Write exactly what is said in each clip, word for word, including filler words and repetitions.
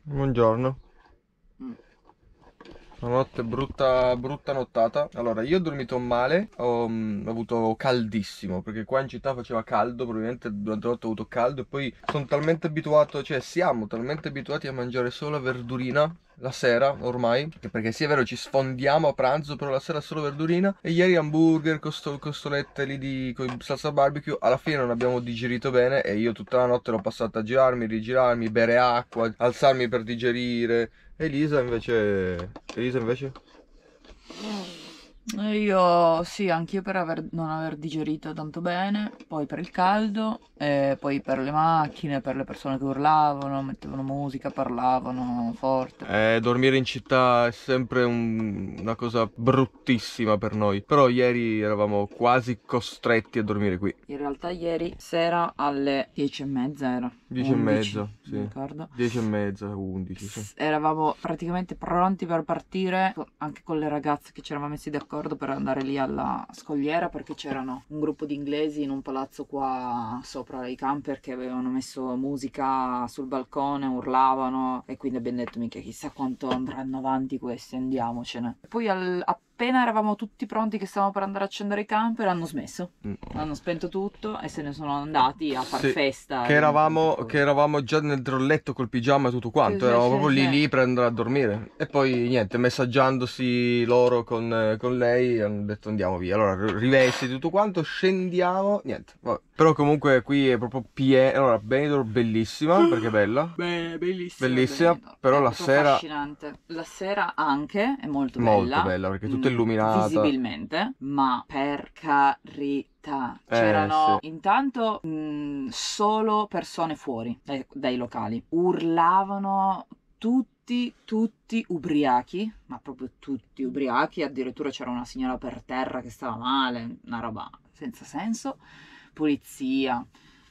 Buongiorno. Mm. Una notte brutta, brutta nottata. Allora, io ho dormito male, ho, mm, ho avuto caldissimo, perché qua in città faceva caldo, probabilmente durante la notte ho avuto caldo e poi sono talmente abituato, cioè siamo talmente abituati a mangiare solo verdurina la sera ormai, che perché sì è vero ci sfondiamo a pranzo, però la sera solo verdurina. E ieri hamburger, costo- costolette lì di con salsa barbecue, alla fine non abbiamo digerito bene e io tutta la notte l'ho passata a girarmi, rigirarmi, bere acqua, alzarmi per digerire. Elisa invece... Elisa invece? E Io sì, anch'io per aver- non aver digerito tanto bene, poi per il caldo, e poi per le macchine, per le persone che urlavano, mettevano musica, parlavano forte. Eh, dormire in città è sempre un- una cosa bruttissima per noi. Però ieri eravamo quasi costretti a dormire qui. In realtà ieri sera alle dieci e mezza era, Dieci e undici, mezza, non sì. ricordo. Dieci e mezza, undici, sì. S- Eravamo praticamente pronti per partire, co- anche con le ragazze che ci eravamo messi d'accordo per andare lì alla scogliera, perché c'erano un gruppo di inglesi in un palazzo qua sopra i camper che avevano messo musica sul balcone, urlavano e quindi abbiamo detto mica chissà quanto andranno avanti questi, andiamocene. Poi al- appena eravamo tutti pronti che stavamo per andare a accendere i camper hanno smesso, Mm. hanno spento tutto e se ne sono andati a far Sì, festa che e tante eravamo, cose. che eravamo già nel letto col pigiama e tutto Sì, quanto, sì, eravamo sì, proprio lì sì. lì per andare a dormire. E poi niente, messaggiandosi loro con, eh, con lei, hanno detto andiamo via. Allora, ri- rivesti tutto quanto, scendiamo, niente. Vabbè. Però comunque qui è proprio pieno. Allora, Benidorm bellissima, perché è bella. Beh, bellissima Bellissima, Benidorm, però è la proprio sera affascinante. La sera anche è molto molto bella, bella, perché è tutta mm, illuminata. visibilmente, ma per carità, Eh sì. c'erano intanto mm, solo persone fuori dai, dai locali, urlavano tutti, tutti ubriachi, ma proprio tutti ubriachi, addirittura c'era una signora per terra che stava male, una roba senza senso, polizia,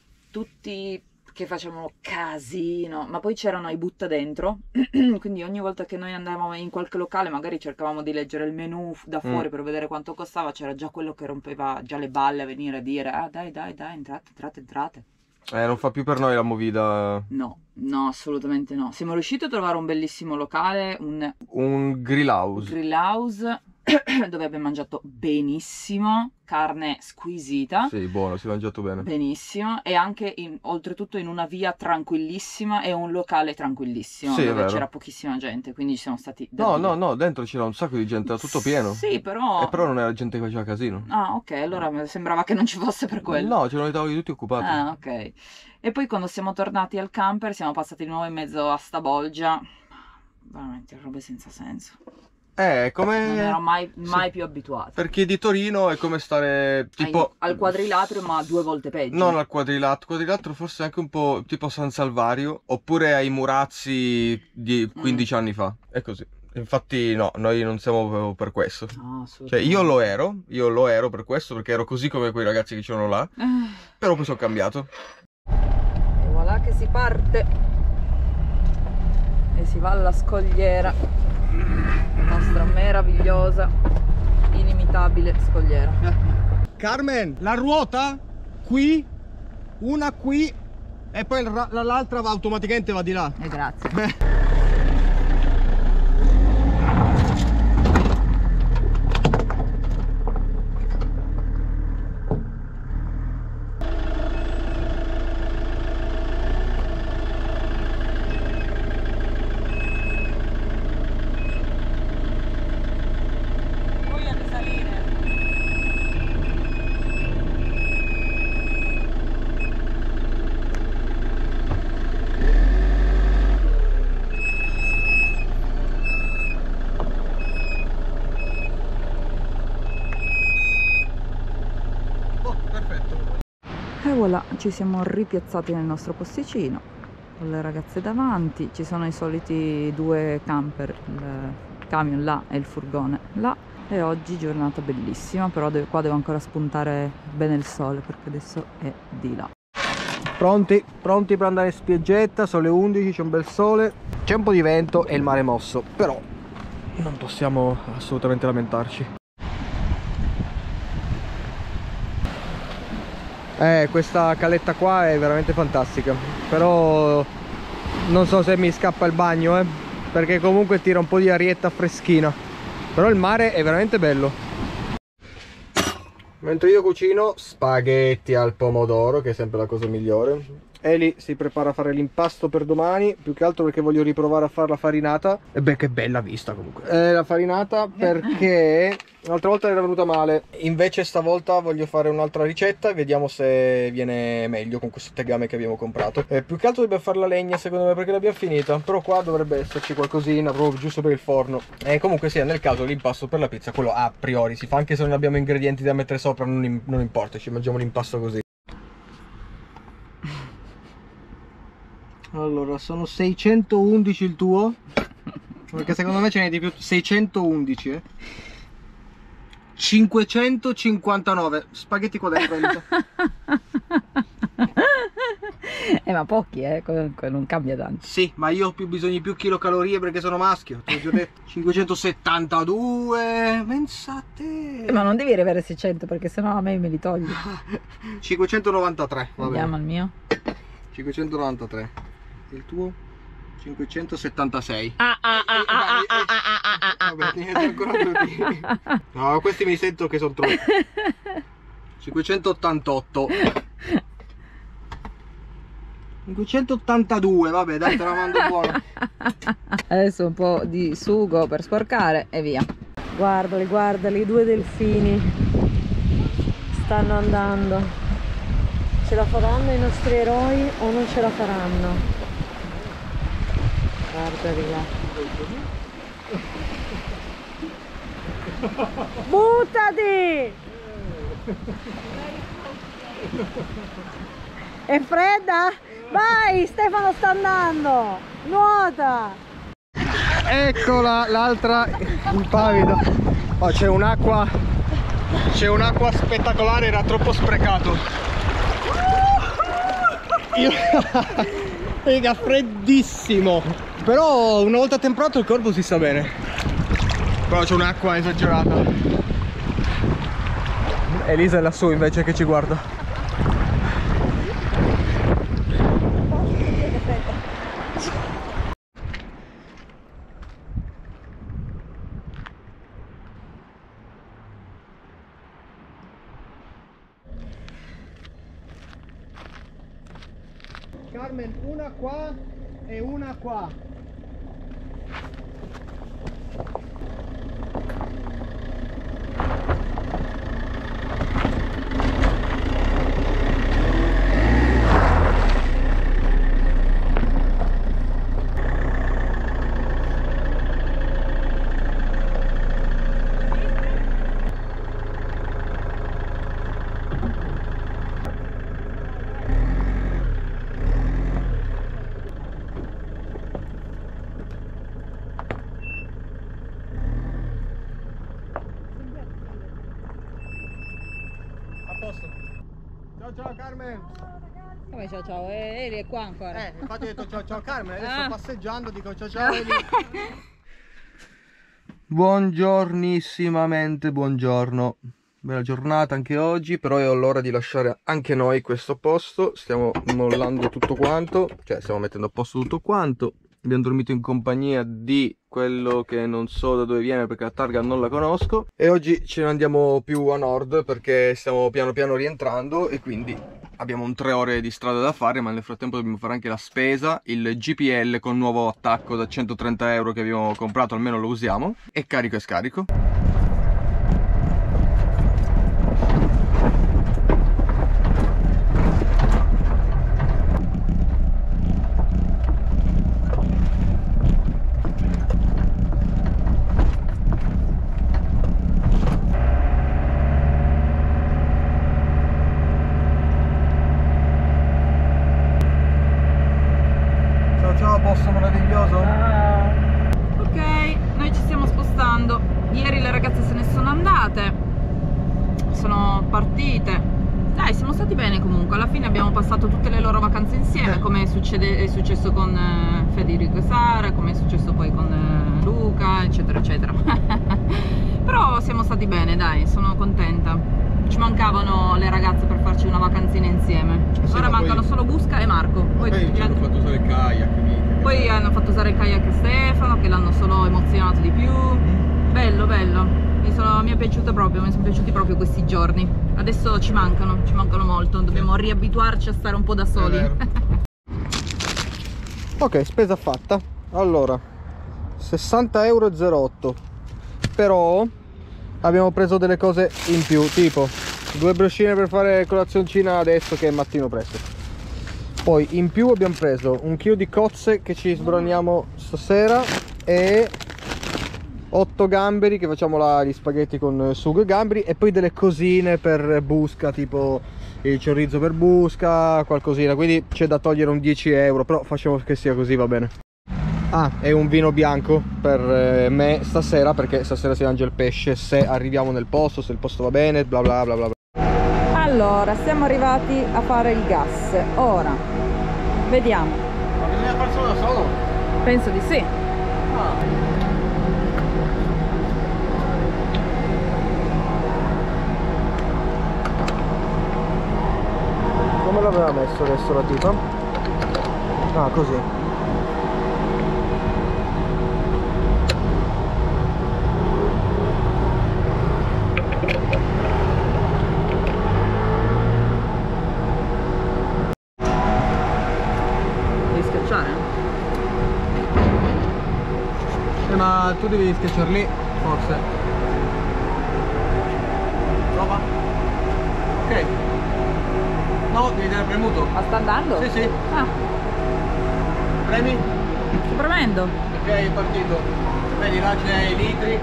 tutti che facevano casino, ma poi c'erano i butta dentro, quindi ogni volta che noi andavamo in qualche locale magari cercavamo di leggere il menù f- da Mm. fuori per vedere quanto costava, c'era già quello che rompeva già le balle a venire a dire ah dai dai dai entrate entrate entrate. Eh, non fa più per noi la movida. No, no, assolutamente no. Siamo riusciti a trovare un bellissimo locale, un Un grill house. grill house dove abbiamo mangiato benissimo, carne squisita. Sì, buono, si è mangiato bene. Benissimo, e anche in- oltretutto in una via tranquillissima e un locale tranquillissimo Sì, è dove vero. c'era pochissima gente, quindi ci siamo stati da No, no, Dio. no, dentro c'era un sacco di gente, era tutto pieno. Sì, E però... però non era gente che faceva casino. Ah, ok, allora mi sembrava che non ci fosse per quello. No, c'erano i tavoli tutti occupati. Ah, ok. E poi quando siamo tornati al camper siamo passati di nuovo in mezzo a sta bolgia. Veramente robe senza senso. Eh, Non ero come... mai, sì. mai più abituata. Per chi è di Torino è come stare tipo... Ai- al quadrilatero, ma due volte peggio. Non al quadrilatero, quadrilatero forse anche un po' tipo San Salvario, oppure ai Murazzi di quindici anni fa. È così. Infatti no, noi non siamo proprio per questo. No, Cioè io lo ero, io lo ero per questo, perché ero così come quei ragazzi che c'erano là, assolutamente. però poi sono cambiato. E voilà che si parte e si va alla scogliera, nostra meravigliosa, inimitabile scogliera. Carmen, la ruota qui, una qui e poi l'altra va automaticamente va di là. E grazie. Beh. Voglia di salire. Oh, perfetto. E voilà, ci siamo ripiazzati nel nostro posticino con le ragazze davanti, ci sono i soliti due camper, il camion là e il furgone là, e oggi giornata bellissima, però deve- qua devo ancora spuntare bene il sole perché adesso è di là. Pronti, pronti per andare in spiaggetta, sono le undici, c'è un bel sole, c'è un po' di vento e il mare è mosso, però non possiamo assolutamente lamentarci. Eh, questa caletta qua è veramente fantastica, però non so se mi scappa il bagno, eh, perché comunque tira un po' di arietta freschina, però il mare è veramente bello. Mentre io cucino spaghetti al pomodoro, che è sempre la cosa migliore. Eli si prepara a fare l'impasto per domani, più che altro perché voglio riprovare a fare la farinata. E beh, che bella vista comunque. Eh, la farinata perché l'altra volta era venuta male, invece stavolta voglio fare un'altra ricetta e vediamo se viene meglio con questo tegame che abbiamo comprato. Eh, più che altro dobbiamo fare la legna secondo me, perché l'abbiamo finita, però qua dovrebbe esserci qualcosina proprio giusto per il forno. E eh, comunque sia, nel caso l'impasto per la pizza, quello a priori si fa, anche se non abbiamo ingredienti da mettere sopra, non, non importa, ci mangiamo l'impasto così. Allora, sono seicentoundici il tuo? Perché secondo me ce n'è di più. Seicentoundici, eh. cinquecentocinquantanove spaghetti qua dentro. Eh, ma pochi, eh, comunque non cambia tanto. Sì, ma io ho più bisogno di più chilocalorie perché sono maschio, te l'ho già detto. cinquecentosettantadue, pensate. Eh, ma non devi arrivare a seicento perché sennò a me me li togli. cinquecentonovantatré, vabbè. Vediamo il mio. cinquecentonovantatré. Il tuo? cinquecentosettantasei. Ah, ah, ah, ah, ah, ah, ah, vabbè, niente ancora tutti. No, questi mi sento che sono troppi. cinquecentottantotto. cinquecentottantadue, vabbè, dai, te la mando buona. Adesso un po' di sugo per sporcare e via. Guardali, guardali, i due delfini stanno andando. Ce la faranno i nostri eroi o non ce la faranno? Guardali là. Buttati! È fredda? Vai, Stefano sta andando! Nuota! Eccola l'altra impavida. Oh, c'è un'acqua. C'è un'acqua spettacolare, era troppo sprecato. Io... Raga, freddissimo. Però una volta temperato il corpo si sta bene. Però c'è un'acqua esagerata. Elisa è lassù invece che ci guarda. Carmen, una qua e una qua. Ciao ciao Carmen. Come ciao ciao? Eh, Eli è qua ancora. Eh, infatti ho detto ciao ciao Carmen, adesso Ah. sto passeggiando, dico ciao ciao Eli. Buongiornissimamente, buongiorno. Bella giornata anche oggi, però è l'ora di lasciare anche noi questo posto. Stiamo mollando tutto quanto, cioè stiamo mettendo a posto tutto quanto. Abbiamo dormito in compagnia di quello che non so da dove viene perché la targa non la conosco. E oggi ce ne andiamo più a nord perché stiamo piano piano rientrando e quindi abbiamo un tre ore di strada da fare, ma nel frattempo dobbiamo fare anche la spesa, il G P L con nuovo attacco da centotrenta euro che abbiamo comprato, almeno lo usiamo, e carico e scarico. Posto meraviglioso. Ok, noi ci stiamo spostando. Ieri le ragazze se ne sono andate, sono partite. Dai, siamo stati bene comunque. Alla fine abbiamo passato tutte le loro vacanze insieme, come succede, è successo con eh, Federico e Sara, come è successo poi con eh, Luca, eccetera eccetera. Però siamo stati bene, dai, sono contenta. Ci mancavano le ragazze per farci una vacanzina insieme. Sì, Ora mancano poi... solo Busca e Marco. Poi, poi tutti ci hanno altri... fatto usare il kayak. Poi hanno fatto usare il kayak a Stefano, che l'hanno solo emozionato di più. Bello, bello. Mi, sono, mi è piaciuto proprio, mi sono piaciuti proprio questi giorni. Adesso ci mancano, ci mancano molto. Dobbiamo riabituarci a stare un po' da soli. Ok, spesa fatta. Allora, sessanta euro e zero otto. Però abbiamo preso delle cose in più, tipo due briochine per fare colazioncina adesso che è mattino presto. Poi in più abbiamo preso un chilo di cozze che ci sbroniamo stasera e otto gamberi che facciamo là gli spaghetti con sugo e gamberi, e poi delle cosine per busca, tipo il chorizo per busca, qualcosina, quindi c'è da togliere un dieci euro, però facciamo che sia così, va bene. Ah, e un vino bianco per me stasera, perché stasera si mangia il pesce se arriviamo nel posto, se il posto va bene, bla bla bla bla bla. Allora, siamo arrivati a fare il gas. Ora, vediamo. Ma bisogna farselo da solo? Penso di sì. Ah. Come l'aveva messo adesso la tipa? Ah, così. Ma tu devi schiacciare lì, forse. Prova. Ok. No, devi dare premuto. Ma sta andando? Sì, sì. Ah, Premi. sto premendo. Ok, è partito. Vedi, là c'è i litri.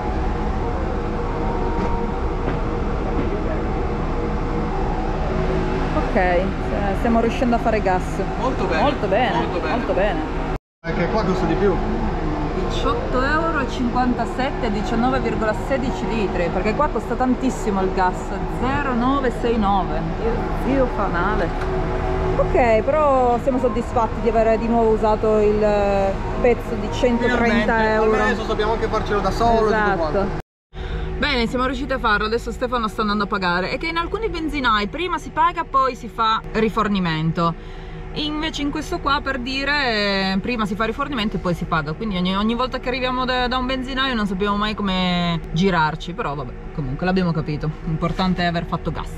Ok, stiamo riuscendo a fare gas. Molto bene. Molto bene, Molto bene. molto bene. Perché qua costa di più. diciotto euro e cinquantasette, diciannove virgola sedici litri, perché qua costa tantissimo il gas, zero virgola novecentosessantanove. Dio, Dio fa male. Ok, però siamo soddisfatti di aver di nuovo usato il pezzo di centotrenta euro. Almeno adesso sappiamo anche farcelo da solo. Esatto. Bene, siamo riusciti a farlo, adesso Stefano sta andando a pagare. È che in alcuni benzinai prima si paga, poi si fa rifornimento. Invece in questo qua, per dire, prima si fa rifornimento e poi si paga, quindi ogni, ogni volta che arriviamo da, da un benzinaio non sappiamo mai come girarci, però vabbè, comunque l'abbiamo capito, l'importante è aver fatto gas.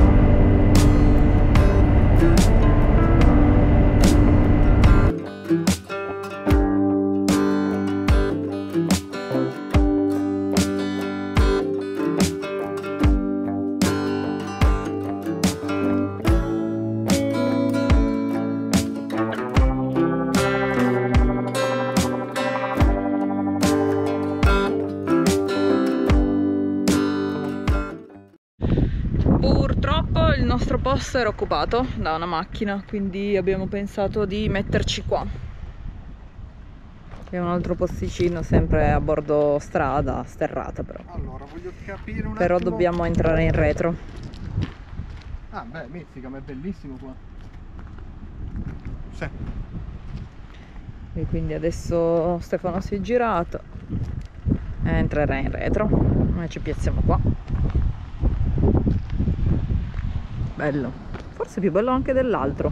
Purtroppo il nostro posto era occupato da una macchina, quindi abbiamo pensato di metterci qua. È un altro posticino sempre a bordo strada, sterrata però. Allora, voglio capire un Però attimo. dobbiamo entrare in retro. Ah, beh, mizzica, ma è bellissimo qua. Sì. E quindi adesso Stefano si è girato e entrerà in retro. Noi ci piazziamo qua. Bello, forse più bello anche dell'altro.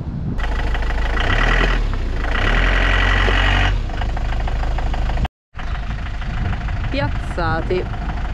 Piazzati.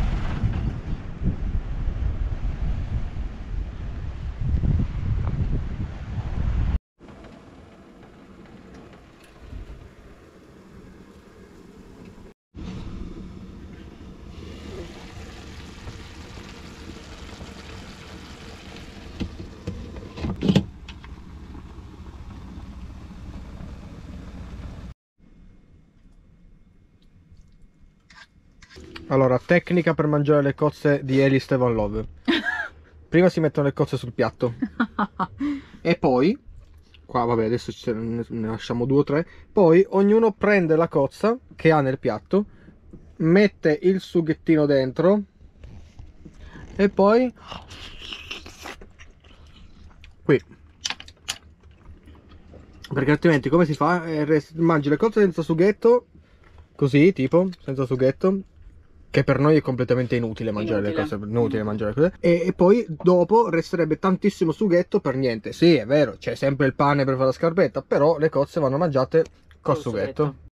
Allora, tecnica per mangiare le cozze di Eli Stefan Love. Prima si mettono le cozze sul piatto e poi, qua vabbè adesso ne lasciamo due o tre, poi ognuno prende la cozza che ha nel piatto, mette il sughettino dentro e poi qui, perché altrimenti come si fa? Eh, mangi le cozze senza sughetto, così tipo, senza sughetto, che per noi è completamente inutile mangiare Inutile. le cose, inutile mangiare le cose, e, e poi dopo resterebbe tantissimo sughetto per niente. Sì, è vero, c'è sempre il pane per fare la scarpetta, però le cozze vanno mangiate Col sughetto.